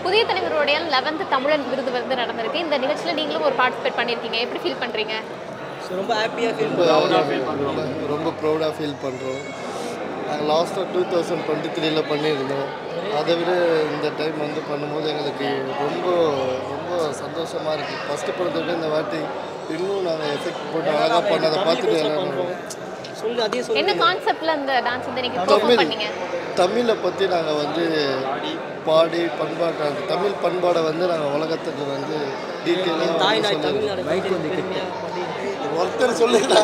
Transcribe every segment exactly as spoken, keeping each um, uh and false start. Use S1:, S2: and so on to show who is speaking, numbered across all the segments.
S1: புதிய தலைவருடைய லெவன்த் தமிழன் விருது வந்து நடந்திருக்கு. இந்த நிகழ்ச்சியில் நீங்களும் ஒரு பார்ட்டிசிபேட் பண்ணியிருக்கீங்க. எப்படி ஃபீல் பண்ணுறீங்க?
S2: ரொம்ப ஹாப்பியாக ஃபீல்
S3: ப்ரௌடாக ஃபீல் பண்ணுறோம். ரொம்ப ப்ரௌடாக ஃபீல் பண்ணுறோம். நாங்கள் லாஸ்ட்டாக டூ தௌசண்ட் டுவெண்ட்டி த்ரீல பண்ணியிருந்தோம். அதை விட இந்த டைம் வந்து பண்ணும்போது எங்களுக்கு ரொம்ப ரொம்ப சந்தோஷமாக இருக்குது. ஃபஸ்ட்டு படத்தை விட இந்த வாட்டி இன்னும் நாங்கள் எஃபெக்ட் போட்டு அழகாக பண்ணதை பார்த்துட்டு எல்லாரும்
S1: என்ன கான்செப்ட்ல அந்த டான்ஸ் வந்து நீங்க பெர்ஃபார்ம் பண்ணீங்க?
S3: தமிழை பற்றி நாங்கள் வந்து பாடி பண்பாட்டை தமிழ் பண்பாடை வந்து நாங்கள் உலகத்துக்கு வந்து டீட்டெயிலாக ஒருத்தர் சொல்லுங்க.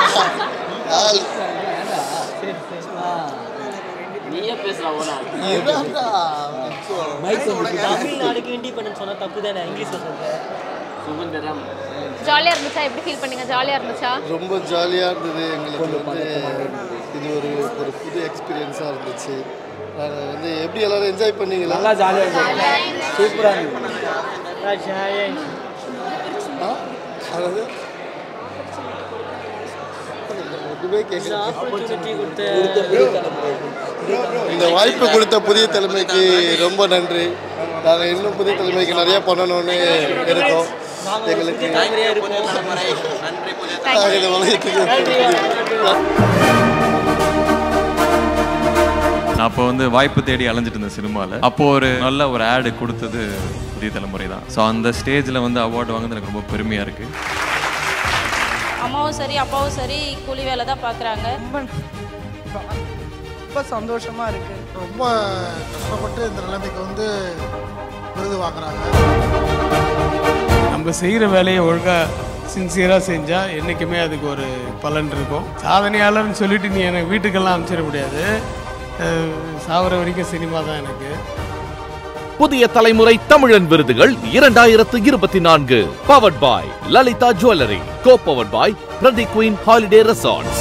S2: நீயே பேசுகிறா தமிழ்நாடுக்கு இண்டிபெண்டன்ஸ் சொன்னால் தப்பு தானே இங்கிலீஷில் சொல்கிறேன். சுதந்திரம்
S1: ஜாலியாக இருந்துச்சா? எப்படி ஃபீல் பண்ணீங்க? ஜாலியாக இருந்துச்சா?
S3: ரொம்ப ஜாலியாக இருந்தது. எங்களுக்கு வந்து இது ஒரு ஒரு புது எக்ஸ்பீரியன்ஸாக இருந்துச்சு. நாங்கள் வந்து எப்படி எல்லோரும் என்ஜாய் பண்ணீங்களா?
S4: நல்லா ஜாலியாக இருந்துச்சு. சூப்பராக இருந்துச்சு.
S3: அதாவது இந்த வாய்ப்பு கொடுத்த புதிய தலைமைக்கு ரொம்ப நன்றி. நாங்கள் இன்னும் புதிய தலைமைக்கு நிறைய பண்ணணும்னு இருக்கோம். எங்களுக்கு
S5: நான் அப்போ வந்து வாய்ப்பு தேடி அலைஞ்சிட்டு இருந்தேன் சினிமாவில். அப்போ ஒரு நல்ல ஒரு ஆடு கொடுத்தது புதிய தலைமுறை தான். ஸோ அந்த ஸ்டேஜில் வந்து அவார்டு வாங்குறது எனக்கு ரொம்ப பெருமையாக இருக்குது.
S6: அம்மாவும் சரி அப்பாவும் சரி கூலி வேலை தான் பார்க்குறாங்க.
S7: ரொம்ப ரொம்ப சந்தோஷமாக இருக்குது.
S8: ரொம்ப கஷ்டப்பட்டு இந்த நிலைமைக்கு வந்து விருது வாங்குறாங்க.
S9: நம்ம செய்கிற வேலையை ஒழுங்காக சின்சியராக செஞ்சால் என்றைக்குமே அதுக்கு ஒரு பலன் இருக்கும். சாதனையாளர்னு சொல்லிட்டு நீ எனக்கு வீட்டுக்கெல்லாம் அனுப்பிச்சிட முடியாது. சாவர வரைக்கும் சினிமா தான் எனக்கு.
S10: புதிய தலைமுறை தமிழன் விருதுகள் இரண்டாயிரத்து இருபத்தி நான்கு powered by Lalitha jewellery, co powered by பிரதி குயின் ஹாலிடே ரெசார்ட்ஸ்.